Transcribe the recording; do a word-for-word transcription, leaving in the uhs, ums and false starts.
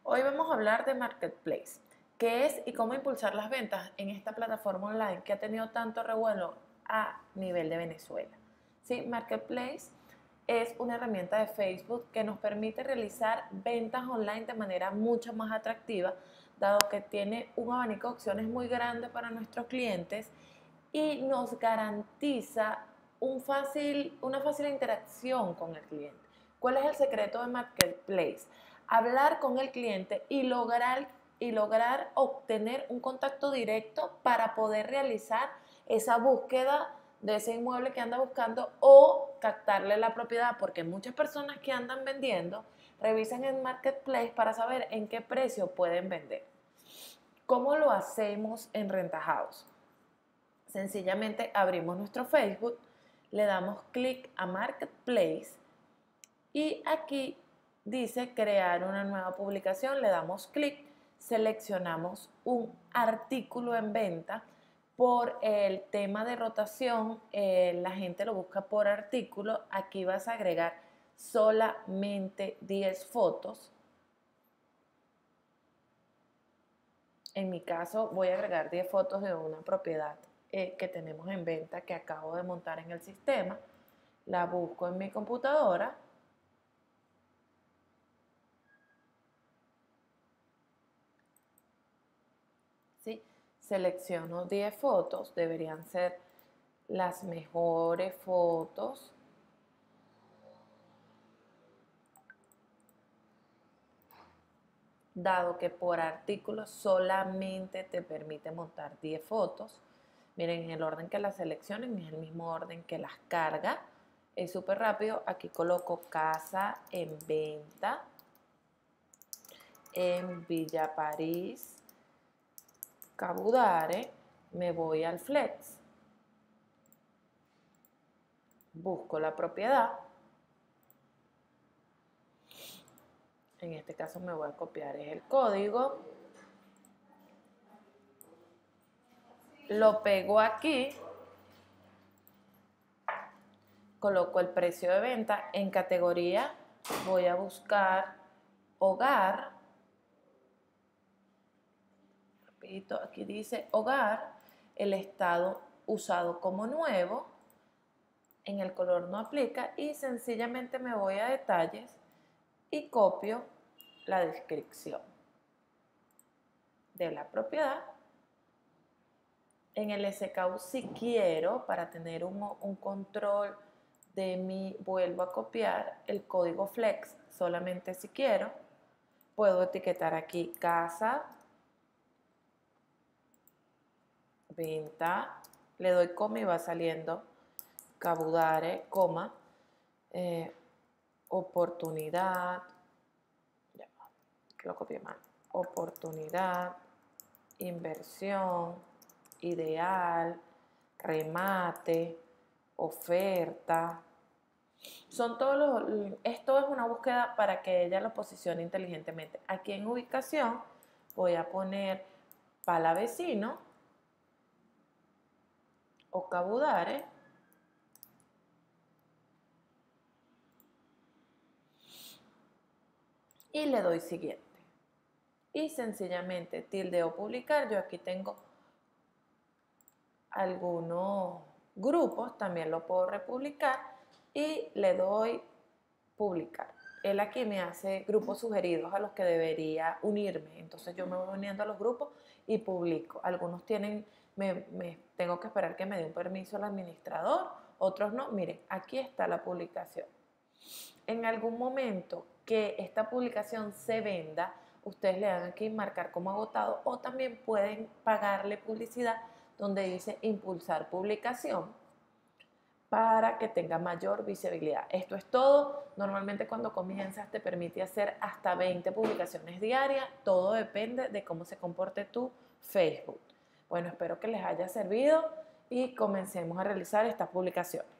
Hoy vamos a hablar de Marketplace, qué es y cómo impulsar las ventas en esta plataforma online que ha tenido tanto revuelo a nivel de Venezuela. Sí, Marketplace es una herramienta de Facebook que nos permite realizar ventas online de manera mucho más atractiva, dado que tiene un abanico de opciones muy grande para nuestros clientes y nos garantiza un fácil, una fácil interacción con el cliente. ¿Cuál es el secreto de Marketplace? Hablar con el cliente y lograr, y lograr obtener un contacto directo para poder realizar esa búsqueda de ese inmueble que anda buscando o captarle la propiedad, porque muchas personas que andan vendiendo revisan el Marketplace para saber en qué precio pueden vender. ¿Cómo lo hacemos en Renta House? Sencillamente abrimos nuestro Facebook, le damos clic a Marketplace y aquí dice crear una nueva publicación, le damos clic, seleccionamos un artículo en venta. Por el tema de rotación, eh, la gente lo busca por artículo. Aquí vas a agregar solamente diez fotos. En mi caso voy a agregar diez fotos de una propiedad eh, que tenemos en venta que acabo de montar en el sistema. La busco en mi computadora. ¿Sí? Selecciono diez fotos, deberían ser las mejores fotos. Dado que por artículo solamente te permite montar diez fotos. Miren, en el orden que las seleccionen es el mismo orden que las carga. Es súper rápido. Aquí coloco casa en venta en Villa París, Cabudare. Me voy al Flex. Busco la propiedad. En este caso me voy a copiar el código. Lo pego aquí. Coloco el precio de venta. En categoría voy a buscar hogar. Repito, aquí dice hogar. El estado usado como nuevo. En el color no aplica. Y sencillamente me voy a detalles y copio la descripción de la propiedad. En el S K U, si quiero, para tener un, un control de mi, vuelvo a copiar el código Flex, solamente si quiero. Puedo etiquetar aquí casa, venta, le doy coma y va saliendo Cabudare, coma, eh, oportunidad, ya, lo copié mal, oportunidad, inversión, ideal, remate, oferta. Son todos los, esto es una búsqueda para que ella lo posicione inteligentemente. Aquí en ubicación voy a poner Palavecino o Cabudare. Y le doy siguiente. Y sencillamente tildeo publicar. Yo aquí tengo algunos grupos, también lo puedo republicar y le doy publicar. Él aquí me hace grupos sugeridos a los que debería unirme, entonces yo me voy uniendo a los grupos y publico. Algunos tienen, me, me tengo que esperar que me dé un permiso el administrador, otros no. Miren, aquí está la publicación. En algún momento que esta publicación se venda, ustedes le dan aquí marcar como agotado o también pueden pagarle publicidad donde dice impulsar publicación para que tenga mayor visibilidad. Esto es todo. Normalmente cuando comienzas te permite hacer hasta veinte publicaciones diarias. Todo depende de cómo se comporte tu Facebook. Bueno, espero que les haya servido y comencemos a realizar estas publicaciones.